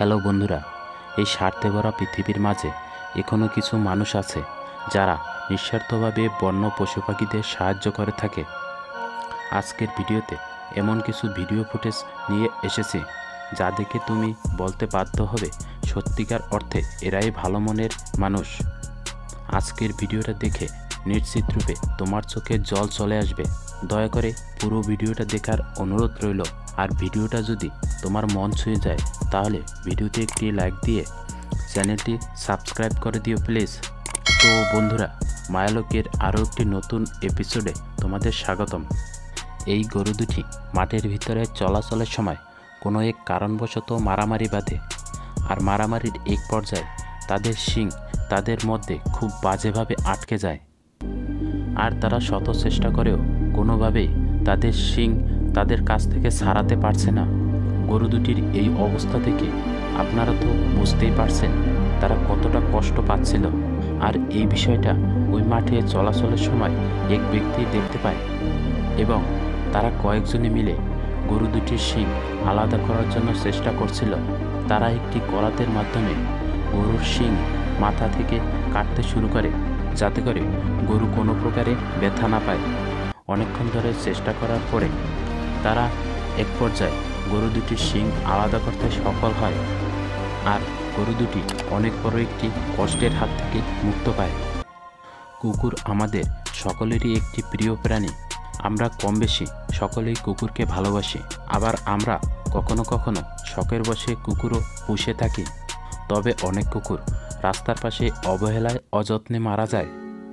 Hello বন্ধুরা, এই স্বার্থে ভরা পৃথিবীর মাঝে এখনও কিছু মানুষ আছে যারা নিঃস্বার্থভাবে বন্য পশু পাখিদের সাহায্য করে থাকে। আজকের ভিডিওতে এমন কিছু ভিডিও ফুটেজ নিয়ে এসেছি যা দেখে তুমি বলতে বাধ্য হবে সত্যিকার অর্থে এরাই ভালো মনের মানুষ। আজকের ভিডিওটা দেখে নিশ্চিত রূপে তোমার চোখে জল চলে আসবে। দয়া করে পুরো ভিডিওটা দেখার অনুরোধ রইল। আর ভিডিওটা যদি তোমার মন ছুঁয়ে যায় তাহলে ভিডিওতে একটি লাইক দিয়ে চ্যানেলটি সাবস্ক্রাইব করে দিও প্লিজ। তো বন্ধুরা, মায়ালোকের আরও একটি নতুন এপিসোডে তোমাদের স্বাগতম। এই গরু দুটি মাঠের ভিতরে চলাচলের সময় কোনো এক কারণবশত মারামারি বাঁধে। আর মারামারির এক পর্যায়ে তাদের শিং তাদের মধ্যে খুব বাজেভাবে আটকে যায়। আর তারা শত চেষ্টা করেও কোনোভাবেই তাদের শিং তাদের কাছ থেকে ছাড়াতে পারছে না। গরু দুটির এই অবস্থা থেকে আপনারা তো বুঝতেই পারছেন তারা কতটা কষ্ট পাচ্ছিল। আর এই বিষয়টা ওই মাঠে চলাচলের সময় এক ব্যক্তি দেখতে পায় এবং তারা কয়েকজনে মিলে গরু দুটির শিং আলাদা করার জন্য চেষ্টা করছিল। তারা একটি করাতের মাধ্যমে গরুর শিং মাথা থেকে কাটতে শুরু করে যাতে করে গরু কোনো প্রকারে ব্যথা না পায়। অনেকক্ষণ ধরে চেষ্টা করার পরে তারা এক পর্যায়ে গরু দুটির শিং আলাদা করতে সফল হয়। আর গরু দুটি অনেক বড় একটি কষ্টের হাত থেকে মুক্ত পায়। কুকুর আমাদের সকলেরই একটি প্রিয় প্রাণী। আমরা কম বেশি সকলেই কুকুরকে ভালোবাসি। আবার আমরা কখনো কখনো শখের বশে কুকুরও পুষে থাকি। তবে অনেক কুকুর রাস্তার পাশে অবহেলায় অযত্নে মারা যায়।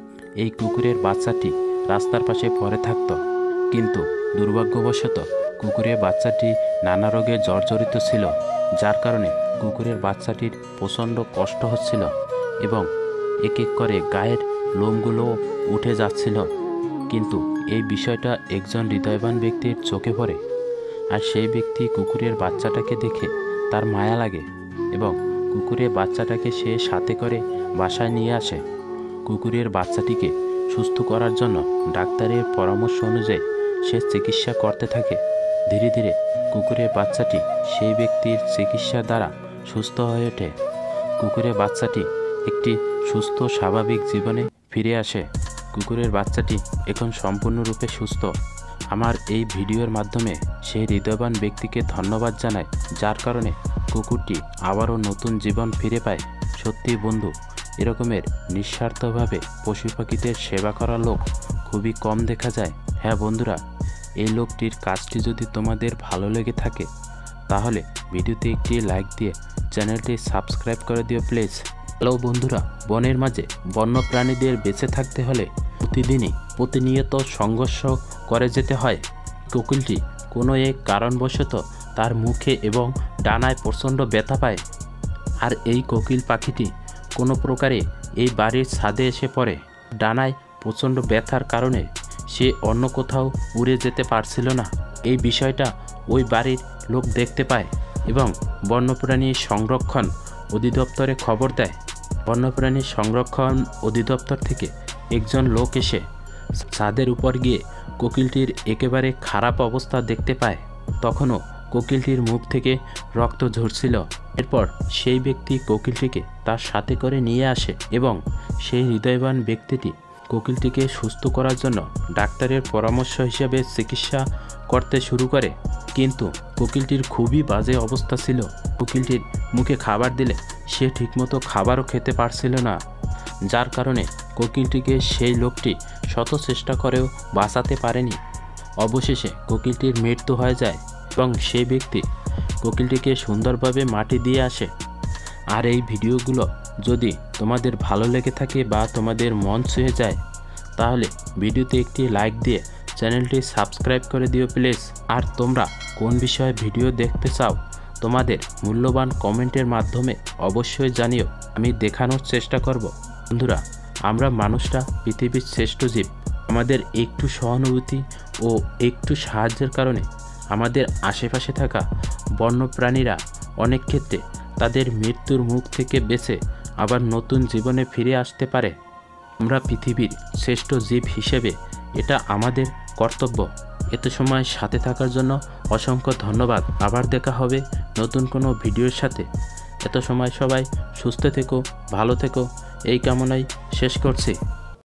এই কুকুরের বাচ্চাটি রাস্তার পাশে পড়ে থাকত, কিন্তু দুর্ভাগ্যবশত কুকুরের বাচ্চাটি নানা রোগে জর্জরিত ছিল, যার কারণে কুকুরের বাচ্চাটির প্রচণ্ড কষ্ট হচ্ছিল এবং এক এক করে গায়ের লোমগুলোও উঠে যাচ্ছিল। কিন্তু এই বিষয়টা একজন হৃদয়বান ব্যক্তির চোখে পড়ে। আর সেই ব্যক্তি কুকুরের বাচ্চাটাকে দেখে তার মায়া লাগে এবং কুকুরের বাচ্চাটাকে সে সাথে করে বাসায় নিয়ে আসে। কুকুরের বাচ্চাটিকে সুস্থ করার জন্য ডাক্তারের পরামর্শ অনুযায়ী সে চিকিৎসা করতে থাকে। ধীরে ধীরে কুকুরের বাচ্চাটি সেই ব্যক্তির চিকিৎসা দ্বারা সুস্থ হয়ে ওঠে। কুকুরের বাচ্চাটি একটি সুস্থ স্বাভাবিক জীবনে ফিরে আসে। কুকুরের বাচ্চাটি এখন সম্পূর্ণরূপে সুস্থ। আমার এই ভিডিওর মাধ্যমে সেই হৃদয়বান ব্যক্তিকে ধন্যবাদ জানাই, যার কারণে কুকুরটি আবারও নতুন জীবন ফিরে পায়। সত্যি বন্ধু, এরকমের নিঃস্বার্থভাবে পশু পাখিদের সেবা করা লোক খুবই কম দেখা যায়। হ্যাঁ বন্ধুরা, এই লোকটির কাজটি যদি তোমাদের ভালো লেগে থাকে তাহলে ভিডিওতে একটি লাইক দিয়ে চ্যানেলটি সাবস্ক্রাইব করে দিও প্লিজ। হ্যালো বন্ধুরা, বনের মাঝে বন্য প্রাণীদের বেঁচে থাকতে হলে প্রতিনিয়ত সংঘর্ষ করে যেতে হয়। কোকিলটি কোনো এক কারণবশত তার মুখে এবং ডানায় প্রচণ্ড ব্যথা পায়। আর এই কোকিল পাখিটি কোনো প্রকারে এই বাড়ির ছাদে এসে পড়ে। ডানায় প্রচণ্ড ব্যথার কারণে সে অন্য কোথাও উড়ে যেতে পারছিল না। এই বিষয়টা ওই বাড়ির লোক দেখতে পায় এবং বন্যপ্রাণী সংরক্ষণ অধিদপ্তরে খবর দেয়। বন্যপ্রাণী সংরক্ষণ অধিদপ্তর থেকে একজন লোক এসে ছাদের উপর গিয়ে কোকিলটির একেবারে খারাপ অবস্থা দেখতে পায়। তখনও কোকিলটির মুখ থেকে রক্ত ঝরছিল। এরপর সেই ব্যক্তি কোকিলটিকে তার সাথে করে নিয়ে আসে এবং সেই হৃদয়বান ব্যক্তিটি কোকিলটিকে সুস্থ করার জন্য ডাক্তারের পরামর্শ হিসেবে চিকিৎসা করতে শুরু করে। কিন্তু কোকিলটির খুবই বাজে অবস্থা ছিল। কোকিলটির মুখে খাবার দিলে সে ঠিকমতো খাবারও খেতে পারছিল না, যার কারণে কোকিলটিকে সেই লোকটি শত চেষ্টা করেও বাঁচাতে পারেনি। অবশেষে কোকিলটির মৃত্যু হয়ে যায় এবং সেই ব্যক্তি কোকিলটিকে সুন্দরভাবে মাটি দিয়ে আসে। আর এই ভিডিওগুলো যদি তোমাদের ভালো লেগে থাকে বা তোমাদের মন ছুঁয়ে যায় তাহলে ভিডিওতে একটি লাইক দিয়ে চ্যানেলটি সাবস্ক্রাইব করে দিও প্লিজ। আর তোমরা কোন বিষয়ে ভিডিও দেখতে চাও তোমাদের মূল্যবান কমেন্টের মাধ্যমে অবশ্যই জানিও, আমি দেখানোর চেষ্টা করব। বন্ধুরা, আমরা মানুষরা পৃথিবীর শ্রেষ্ঠ জীব। আমাদের একটু সহানুভূতি ও একটু সাহায্যের কারণে আমাদের আশেপাশে থাকা বন্যপ্রাণীরা অনেক ক্ষেত্রে তাদের মৃত্যুর মুখ থেকে বেঁচে আবার নতুন জীবনে ফিরে আসতে পারে। আমরা পৃথিবীর শ্রেষ্ঠ জীব হিসেবে এটা আমাদের কর্তব্য এত সময় সাথে থাকার জন্য অসংখ্য ধন্যবাদ। আবার দেখা হবে নতুন কোনো ভিডিওর সাথে। এত সময় সবাই সুস্থ থেকো, ভালো থেকো এই কামনাই শেষ করছি।